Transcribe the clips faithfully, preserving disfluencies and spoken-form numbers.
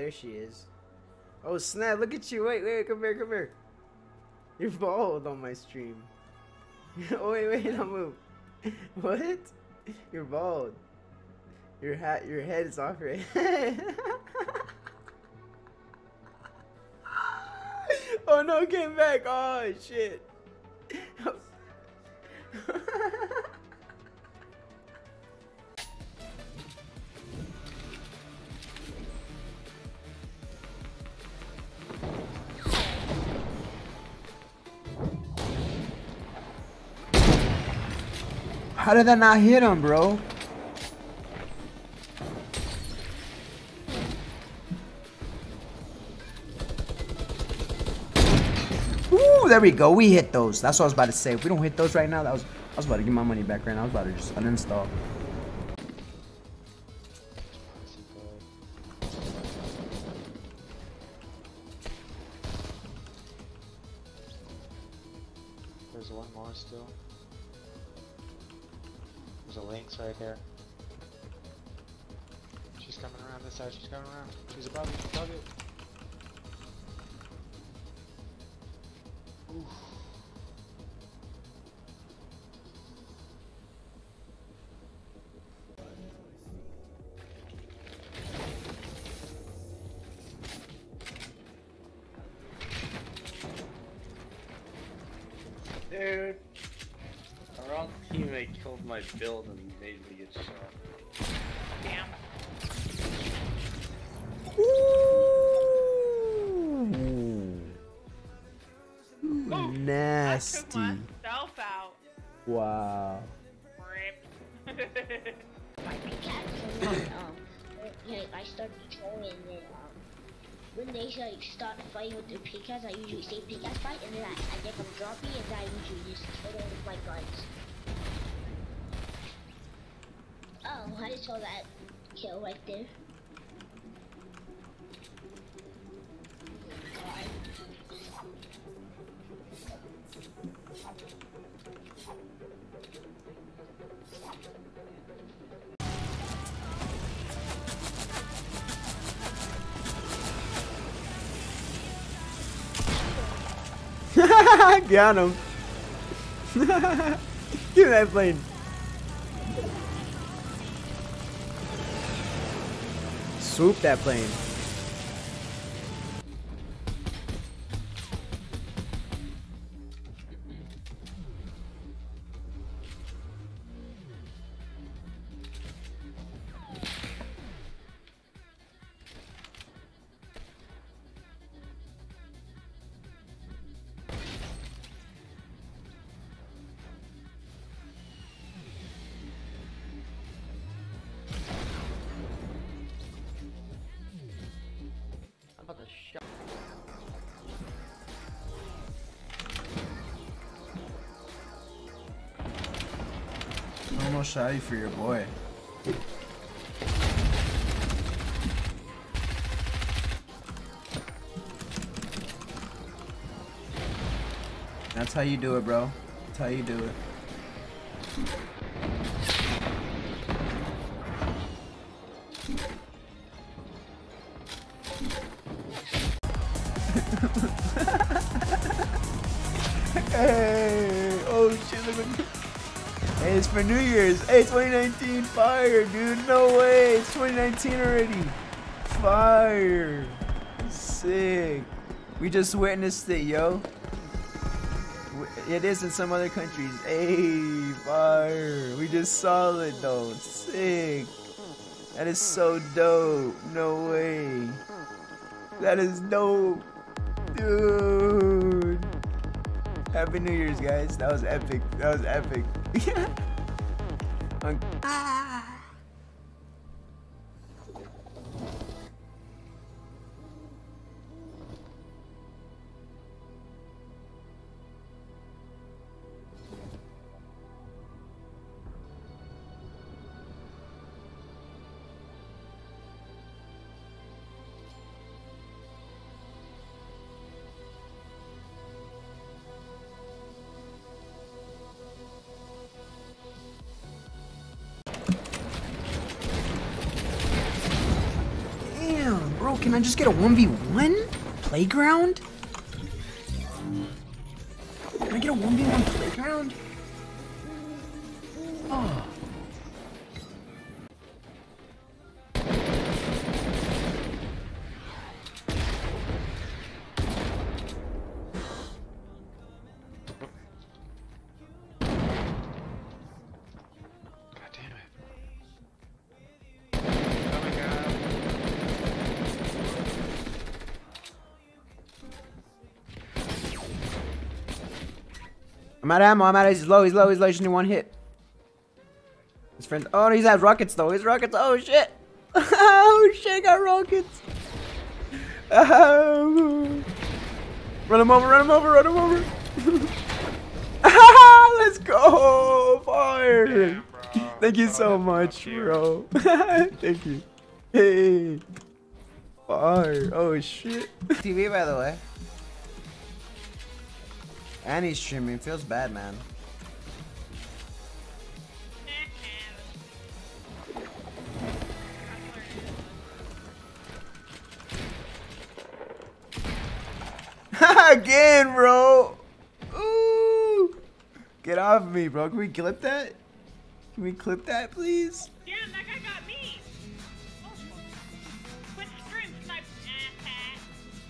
there she is. Oh snap! Look at you! Wait, wait, come here, come here. You're bald on my stream. Oh wait, wait, don't move. What? You're bald. Your hat, your head is off your head. Oh no, came back. Oh shit. How did that not hit him, bro? Ooh, there we go. We hit those. That's what I was about to say. If we don't hit those right now, that was I was about to get my money back right now. I was about to just uninstall. There's one more still. There's a Lynx right here. She's coming around this side. She's coming around. She's above you. Above you. Oof. Dude, our own teammate killed my build and made me get shot. Damn. Ooh. Ooh, Nasty. I took myself out. Wow. Rip. My pickaxe and then, um, yeah, I started trolling and then, um, when they like, start fighting with their pickaxe, I usually say pickaxe fight and then I, I get them droppy and then I usually just kill them with my guns. Oh, I just saw that kill right there. Got him. Give me that plane. Swoop that plane. Almost shot you for your boy. That's how you do it, bro. That's how you do it. Hey! Oh shit, look at. Hey, it's for New Year's. Hey, twenty nineteen, fire, dude. No way. It's twenty nineteen already. Fire. Sick. We just witnessed it, yo. It is in some other countries. Hey, fire. We just saw it, though. Sick. That is so dope. No way. That is dope. Dude. Happy New Year's, guys. That was epic. That was epic. Ah. Bro, can I just get a one v one? Playground? Can I get a one v one playground? Oh. God damn it. Oh my god. I'm out of ammo, I'm out of he's low, he's low, he's low, just need one hit. His friend, oh, he's has rockets though, he's rockets, oh shit. Oh shit, got rockets. Oh. Run him over, run him over, run him over. Let's go, fire. Damn, bro. Thank you Oh, so that's much, not bro. Thank you. Hey. Fire, oh shit. T V by the way. And he's streaming, feels bad, man. Again, bro. Ooh. Get off me, bro. Can we clip that? Can we clip that, please? Damn, that guy got me. Oh, quit stream snipe, asshat.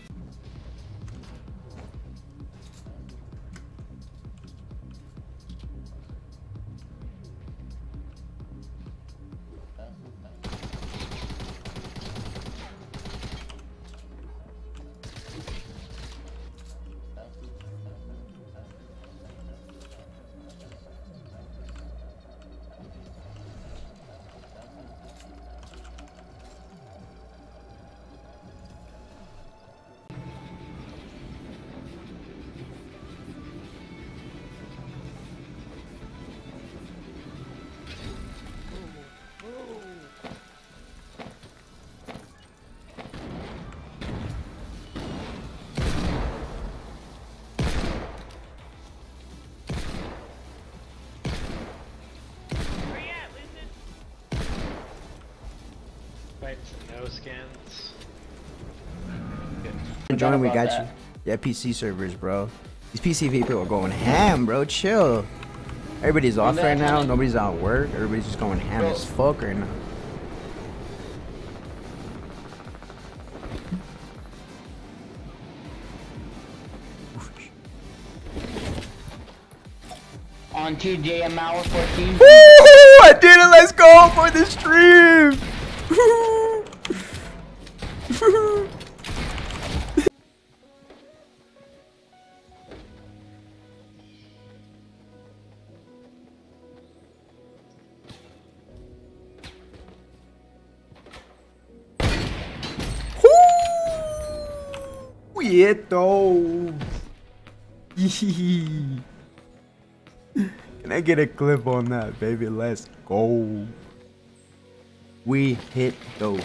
Where you at, Lucid? Right, no skins. Join, we about got that. you. Yeah, P C servers, bro. These P C people are going ham, bro. Chill. Everybody's off right now. Nobody's on work. Everybody's just going ham as fuck right now. On T J M hour fourteen. Woo! I did it. Let's go for the stream. We hit those. Can I get a clip on that, baby? Let's go. We hit those.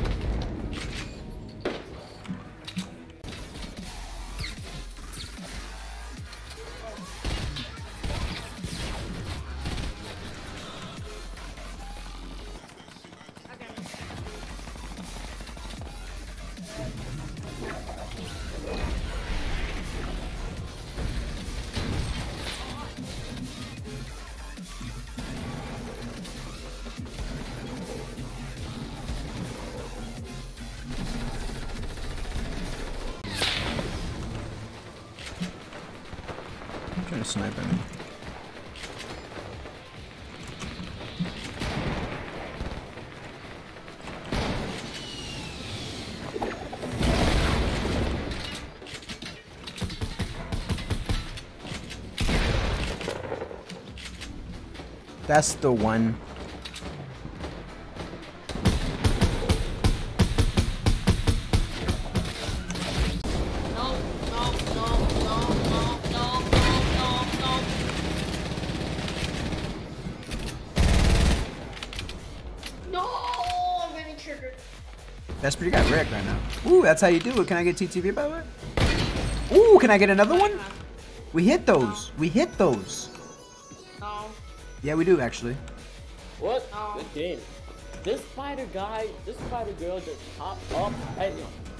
I'm trying to snipe him. That's the one. No, no, no, no, no, no, no, no. No, I'm getting triggered. That's pretty got wrecked right now. Ooh, that's how you do it. Can I get T T V by the way? Ooh, can I get another one? We hit those. We hit those. No. Yeah, we do actually. What? No. Good game. This spider guy, this spider girl just popped up and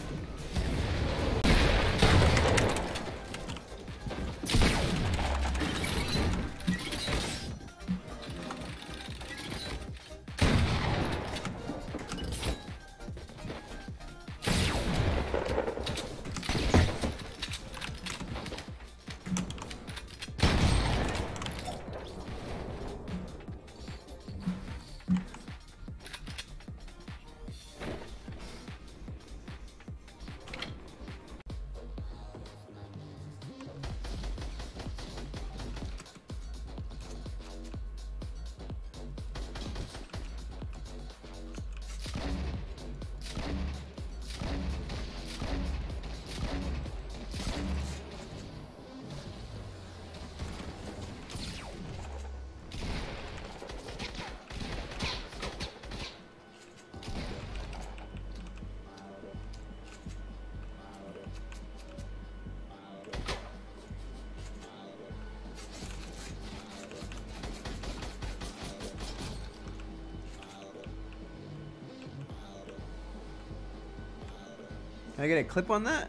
Can I get a clip on that?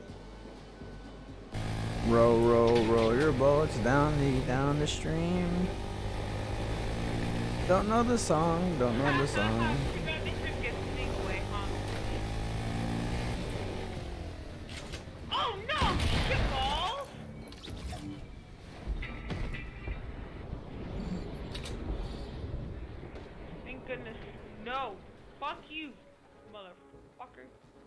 Row, row, row your boats down the down the stream. Don't know the song, don't know the song. You gotta make sure to get the snake away, huh? Oh no! Shitballs! Thank goodness. No. Fuck you, motherfucker.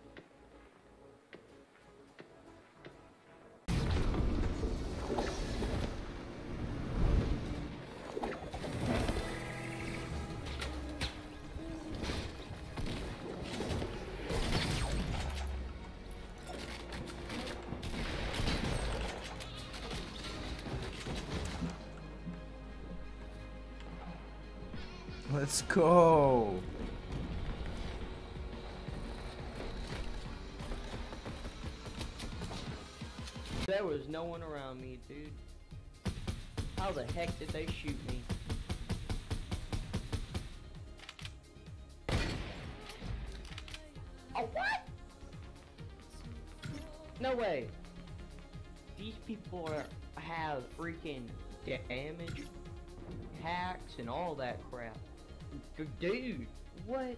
Let's go. there was no one around me, dude. How the heck did they shoot me? Oh, what? No way. These people are have freaking damage, hacks, and all that crap. D- Dude, what?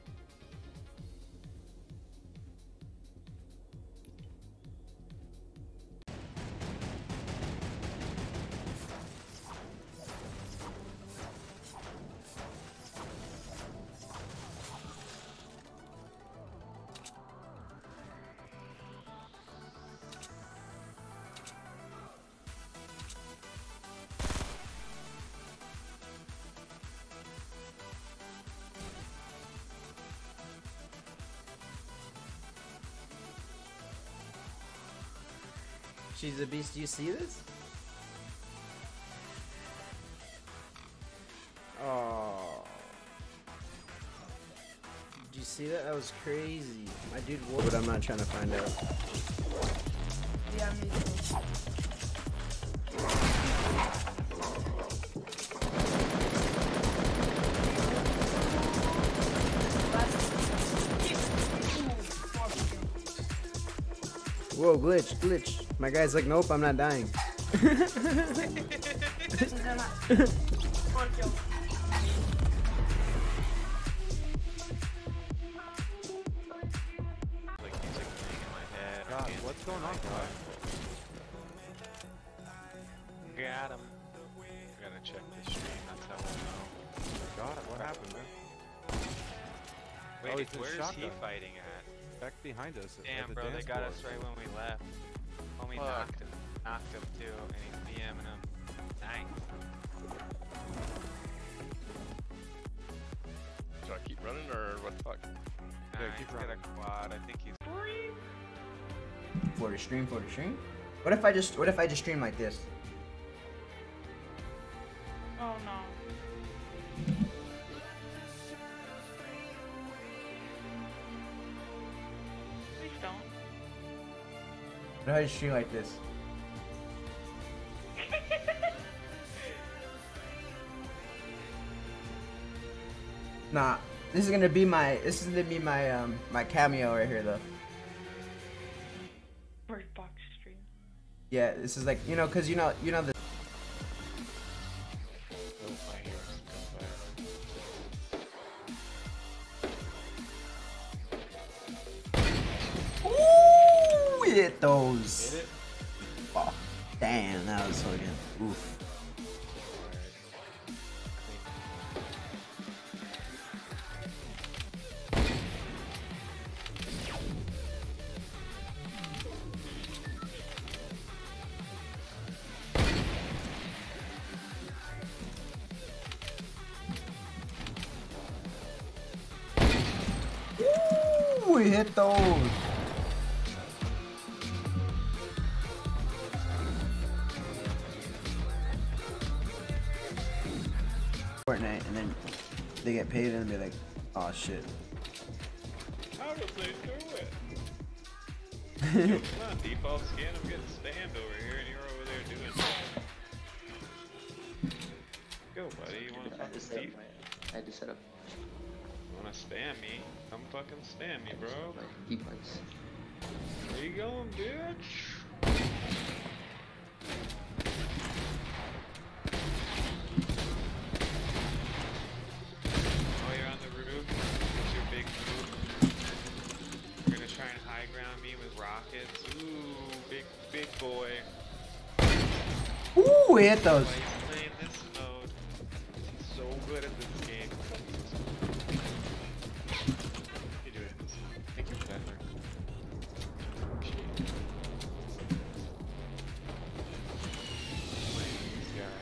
She's a beast. Do you see this? Oh. Did you see that? That was crazy. My dude wore, but I'm not trying to find out. Yeah, me too. Whoa, glitch, glitch. My guy's like, nope, I'm not dying. Like music playing in my head. or God, music what's going in my on, car. bro? Got him. I gotta check the stream, that's how I know. God, what happened, man? Wait, Oh, he's in where's he shotgun. fighting at? Back behind us. at Damn, the bro, they dance got floor. us right when we left. When we Fuck. knocked him. Knocked him too, and he's DMing him. Nice. Do I keep running or what the fuck? Nah, keep he's got running. a quad. I think he's. For the stream, for the stream. What if I just, what if I just stream like this? Oh no. Please don't. What if I just stream like this? Nah, This is gonna be my this is gonna be my um my cameo right here though. Bird box stream. Yeah, this is like you know cause you know you know the Oh, my hero's gunfire. Ooh, we hit those. Hit it? Oh, damn, that was so good. Oof. Ooh, we hit those. Fortnite, and then they get paid and be like, oh shit. How did they do it? Yo, come on, default skin. I'm getting spammed over here, and you're over there doing it. Go, buddy. You wanna I fucking just set up deep? my, I had to set up You wanna spam me? Come fucking spam me, bro. my deep mics. Where you going, bitch? Oh, you're on the roof? What's your big move? You're gonna try and high ground me with rockets? Ooh, big, big boy. Ooh, we hit those. Why he's playing this mode? He's so good at this game. You do it. Thank you for that, Mark. Appreciate it. Playing these guys.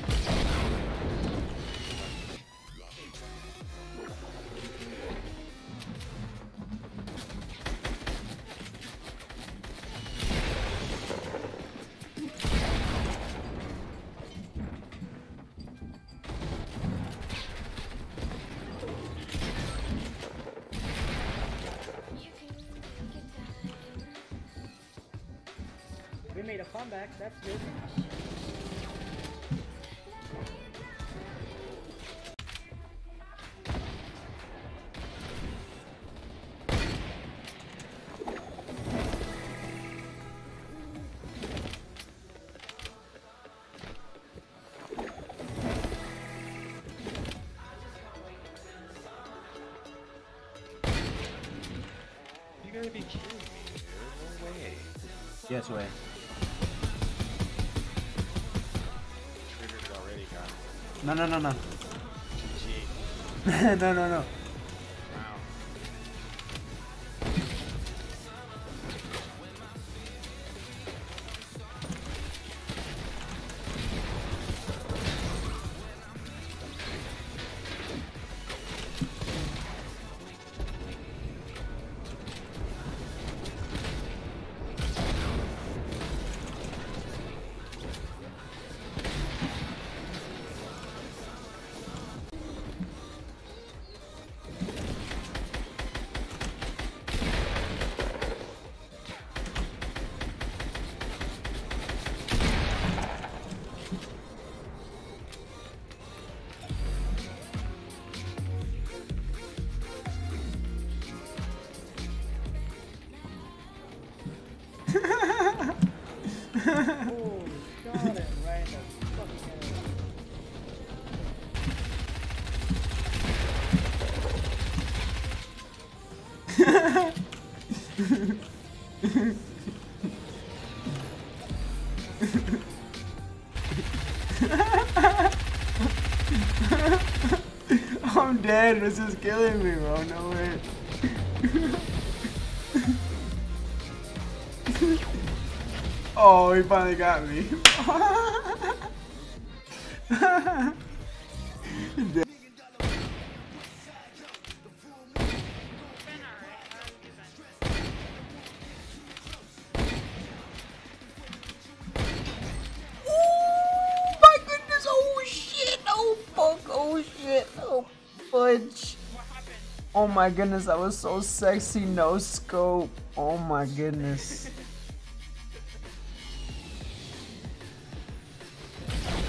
We made a comeback, that's good. You gotta be kidding me, dude. No way. Yes, way. Triggered it already, guys. No, no, no, no. G G. no, no, no. Wow. Oh, shot him right in the fucking head. I'm dead. This is killing me, bro. No way. Oh, he finally got me. My goodness, oh shit, oh fuck, oh shit, oh fudge. Oh my goodness, that was so sexy, no scope. Oh my goodness.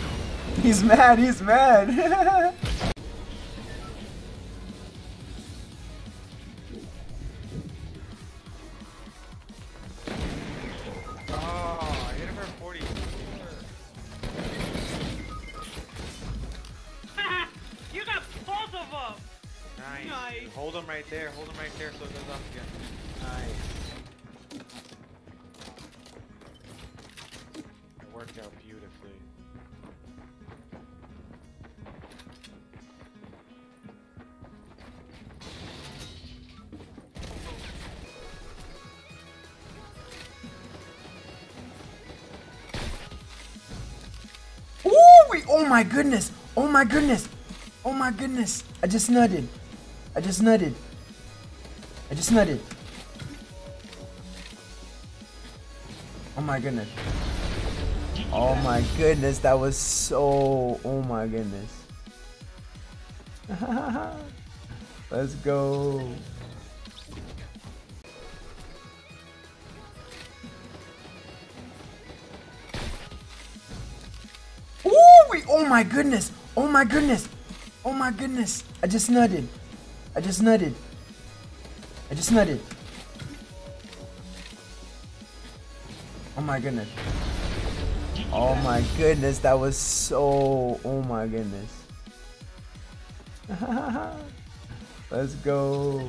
He's mad, he's mad. Nice. Nice. Hold him right there. Hold him right there so it goes off again. Nice. It worked out beautifully. Ooh, wait, oh my goodness. Oh my goodness. Oh my goodness. I just nutted. I just nutted. I just nutted. Oh my goodness. Oh my goodness. That was so. Oh my goodness. Let's go. Ooh, wait, oh my goodness. Oh my goodness. Oh my goodness. I just nutted. I just nutted. I just nutted. Oh my goodness. Oh my goodness. That was so. Oh my goodness. Let's go.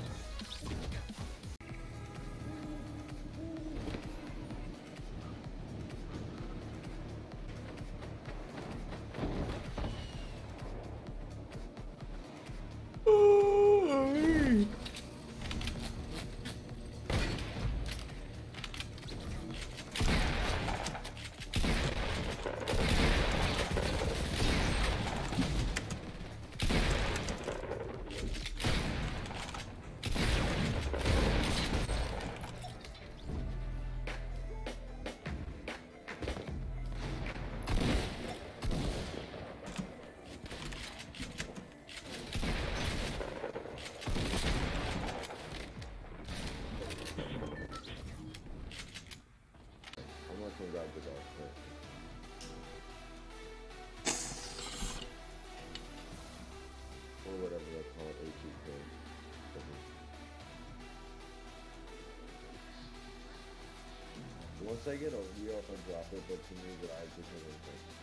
Or whatever they call it, H E code. Once I get a wheel, I'll drop it, but to me, the eyes just have